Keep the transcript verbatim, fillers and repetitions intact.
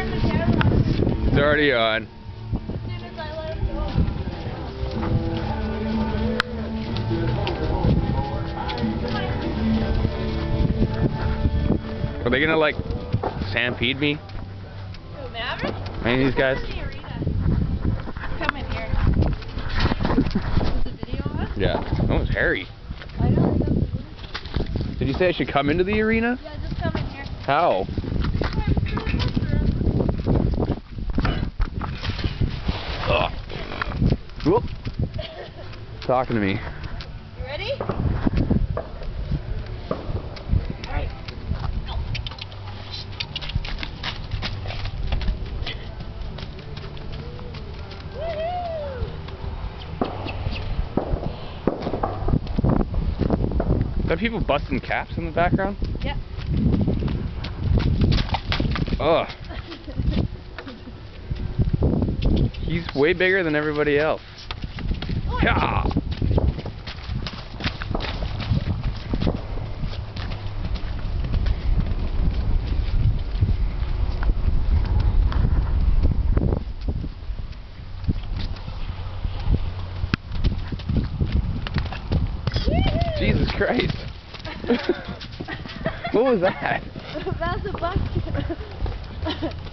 turn the camera on. It's already on. As soon as I let him go. Are they gonna like stampede me? Who, Maverick? Any of these guys? Come in the arena. Come in here. Is the video on? Yeah. That was hairy. I know. Did you say I should come into the arena? Yeah, just come in here. How? Ugh. Whoop. Talking to me. You ready? Alright. Go. Are there people busting caps in the background? Yep. Ugh. He's way bigger than everybody else. Yeah. Jesus Christ. What was that? That's a bucket.